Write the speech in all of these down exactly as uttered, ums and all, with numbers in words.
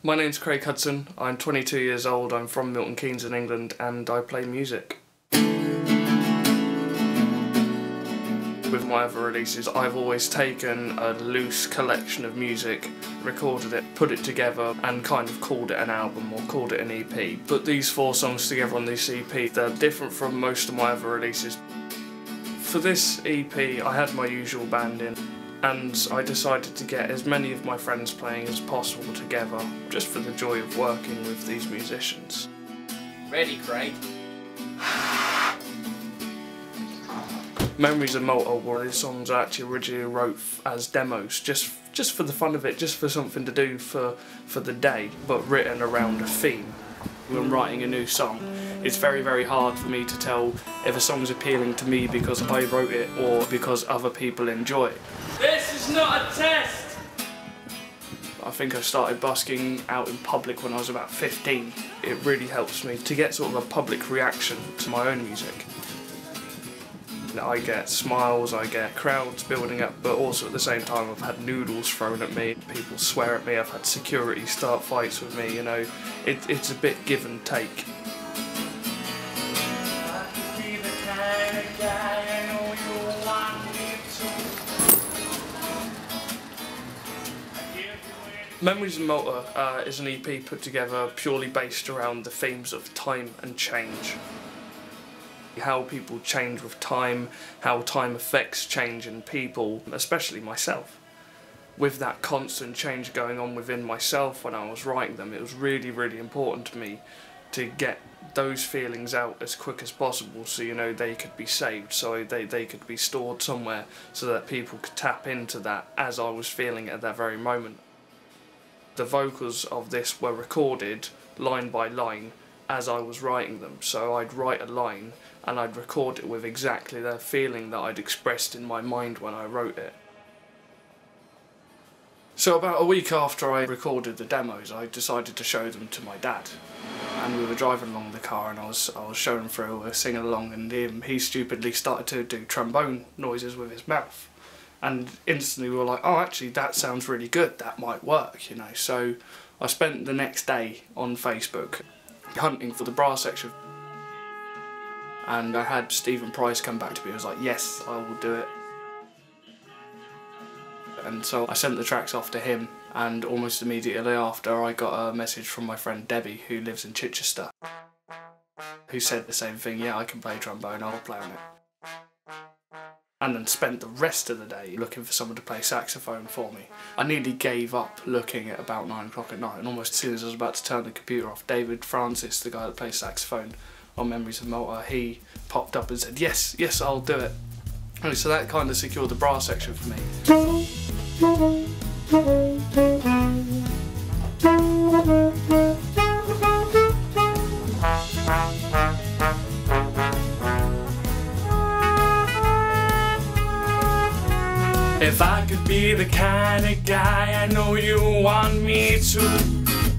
My name's Craig Hudson, I'm twenty-two years old, I'm from Milton Keynes in England and I play music. With my other releases, I've always taken a loose collection of music, recorded it, put it together and kind of called it an album or called it an E P. Put these four songs together on this E P, they're different from most of my other releases. For this E P I had my usual band in and I decided to get as many of my friends playing as possible together, just for the joy of working with these musicians. Ready, Craig? Memories of Malta were these songs I actually originally wrote as demos, just just for the fun of it, just for something to do for, for the day, but written around a theme. When writing a new song, it's very very hard for me to tell if a song's appealing to me because I wrote it or because other people enjoy it. This is not a test! I think I started busking out in public when I was about fifteen. It really helps me to get sort of a public reaction to my own music. I get smiles, I get crowds building up, but also at the same time I've had noodles thrown at me, people swear at me, I've had security start fights with me, you know, it, it's a bit give and take. Memories of Malta uh, is an E P put together purely based around the themes of time and change. How people change with time, how time affects change in people, especially myself. With that constant change going on within myself when I was writing them, it was really, really important to me to get those feelings out as quick as possible so, you know, they could be saved, so they, they could be stored somewhere so that people could tap into that as I was feeling at that very moment. The vocals of this were recorded line by line as I was writing them, so I'd write a line and I'd record it with exactly the feeling that I'd expressed in my mind when I wrote it. So about a week after I recorded the demos, I decided to show them to my dad. And we were driving along the car and I was, I was showing him through, we were singing along, and he, he stupidly started to do trombone noises with his mouth. And instantly we were like, oh actually that sounds really good, that might work, you know. So I spent the next day on Facebook hunting for the brass section. And I had Stephen Price come back to me, he was like, yes, I will do it. And so I sent the tracks off to him, and almost immediately after I got a message from my friend Debbie, who lives in Chichester, who said the same thing, yeah, I can play trombone, I'll play on it. And then spent the rest of the day looking for someone to play saxophone for me. I nearly gave up looking at about nine o'clock at night, and almost as soon as I was about to turn the computer off, David Francis, the guy that plays saxophone on Memories of Malta, he popped up and said, yes, yes, I'll do it. And so that kind of secured the brass section for me. If I could be the kind of guy I know you want me to,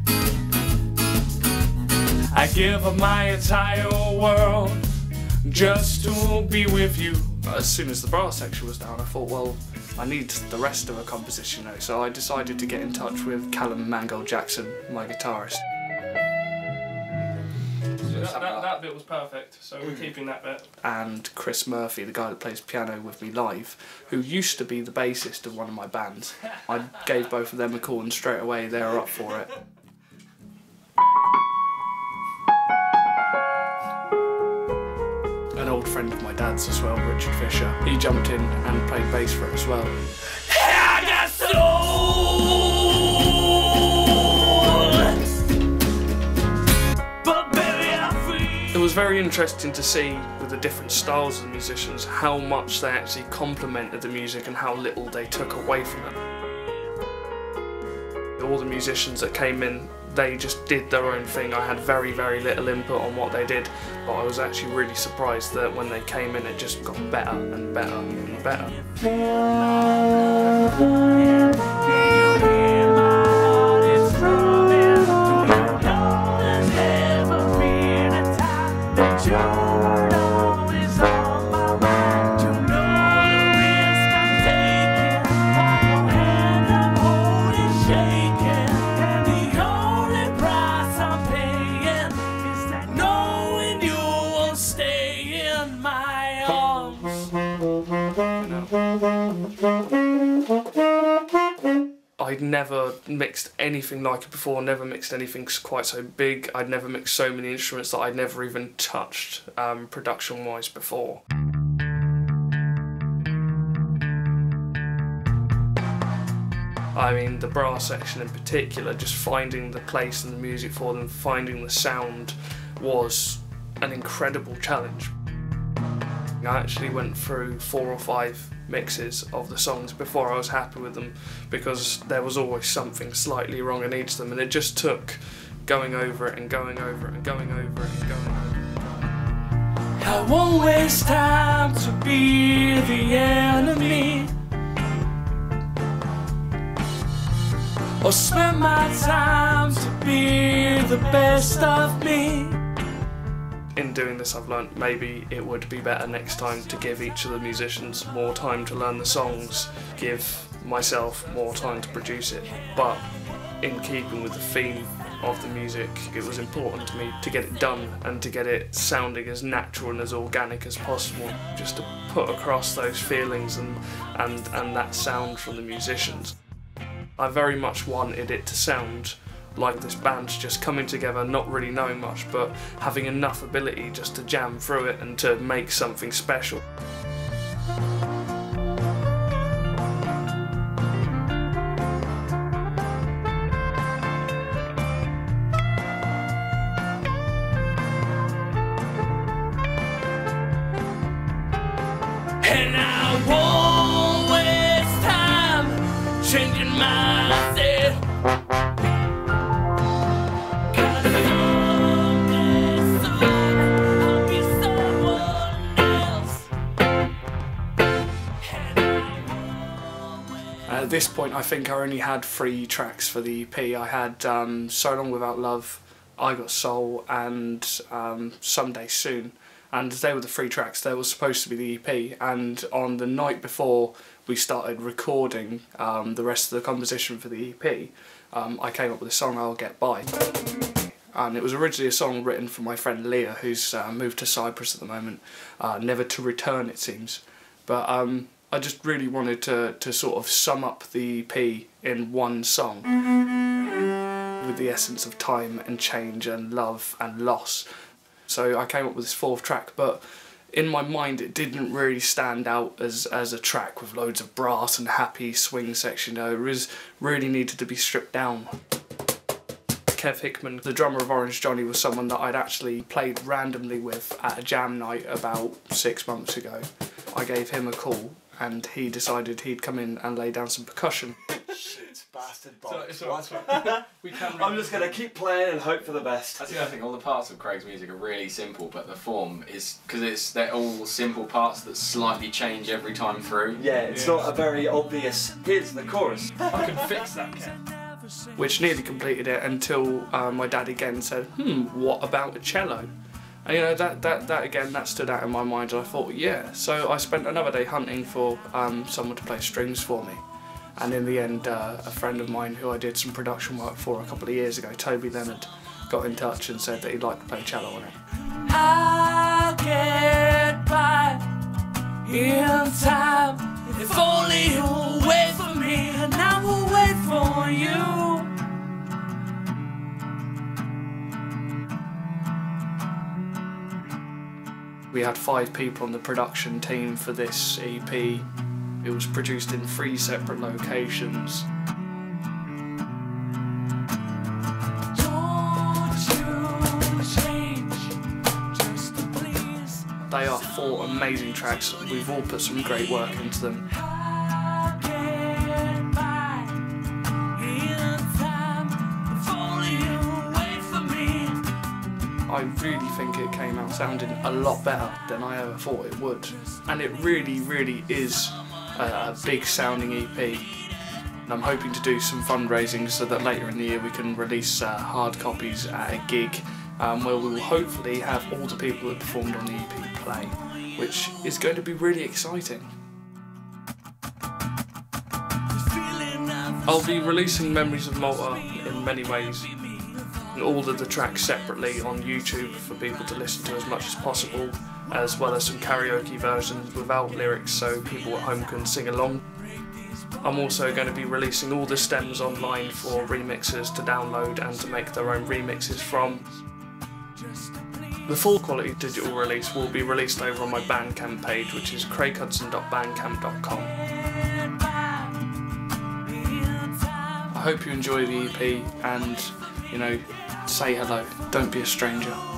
I'd give up my entire world just to be with you. As soon as the brass section was down, I thought, well, I need the rest of a composition now. So I decided to get in touch with Callum Mangold Jackson, my guitarist. That, that, that bit was perfect, so we're keeping that bit. And Chris Murphy, the guy that plays piano with me live, who used to be the bassist of one of my bands. I gave both of them a call and straight away they were up for it. An old friend of my dad's as well, Richard Fisher, he jumped in and played bass for it as well. I got soul! It was very interesting to see with the different styles of the musicians how much they actually complemented the music and how little they took away from it. All the musicians that came in, they just did their own thing. I had very, very little input on what they did, but I was actually really surprised that when they came in it just got better and better and better. I'd never mixed anything like it before, never mixed anything quite so big. I'd never mixed so many instruments that I'd never even touched um, production-wise before. I mean, the brass section in particular, just finding the place and the music for them, finding the sound was an incredible challenge. I actually went through four or five mixes of the songs before I was happy with them, because there was always something slightly wrong in each of them, and it just took going over it and going over it and going over it and going over it. I won't waste time to be the enemy, or spend my time to be the best of me. In doing this, I've learnt maybe it would be better next time to give each of the musicians more time to learn the songs, give myself more time to produce it. But in keeping with the theme of the music, it was important to me to get it done and to get it sounding as natural and as organic as possible, just to put across those feelings and, and, and that sound from the musicians. I very much wanted it to sound like this band's just coming together, not really knowing much, but having enough ability just to jam through it and to make something special. And I won't waste time changing myself. At this point, I think I only had three tracks for the E P. I had um, So Long Without Love, I Got Soul, and um, Someday Soon. And they were the three tracks. They were supposed to be the E P. And on the night before we started recording um, the rest of the composition for the E P, um, I came up with a song, I'll Get By. And it was originally a song written for my friend Leah, who's uh, moved to Cyprus at the moment, uh, never to return it seems. But um, I just really wanted to, to sort of sum up the E P in one song, with the essence of time and change and love and loss. So I came up with this fourth track, but in my mind it didn't really stand out as, as a track with loads of brass and happy swing section. You know, it was really needed to be stripped down. Kev Hickman, the drummer of Orange Johnny, was someone that I'd actually played randomly with at a jam night about six months ago. I gave him a call and he decided he'd come in and lay down some percussion. Shit, bastard box. So, it's all right. We can I'm just going to keep playing and hope for the best. That's the other thing, all the parts of Craig's music are really simple, but the form is, because it's they're all simple parts that slightly change every time through. Yeah, it's Yeah. not a very obvious, here's the chorus. I can fix that, Kev. Which nearly completed it until uh, my dad again said, hmm, what about a cello? And you know, that, that, that again, that stood out in my mind, and I thought, yeah. So I spent another day hunting for um, someone to play strings for me. And in the end, uh, a friend of mine who I did some production work for a couple of years ago, Toby Leonard, got in touch and said that he'd like to play cello on it. I'll get by in time, if only you'll wait for me, and I will wait for you. We had five people on the production team for this E P. It was produced in three separate locations. Don't you change, just please. They are four amazing tracks. We've all put some great work into them. I'll get by in time, if only you'll wait for me. I really think it came out sounding a lot better than I ever thought it would. And it really, really is a, a big sounding E P. And I'm hoping to do some fundraising so that later in the year we can release uh, hard copies at a gig um, where we will hopefully have all the people that performed on the E P play, which is going to be really exciting. I'll be releasing Memories of Malta in many ways. All of the tracks separately on YouTube for people to listen to as much as possible, as well as some karaoke versions without lyrics so people at home can sing along. I'm also going to be releasing all the stems online for remixers to download and to make their own remixes from. The full quality digital release will be released over on my Bandcamp page, which is craig hudson dot bandcamp dot com. I hope you enjoy the E P and, you know, say hello, don't be a stranger.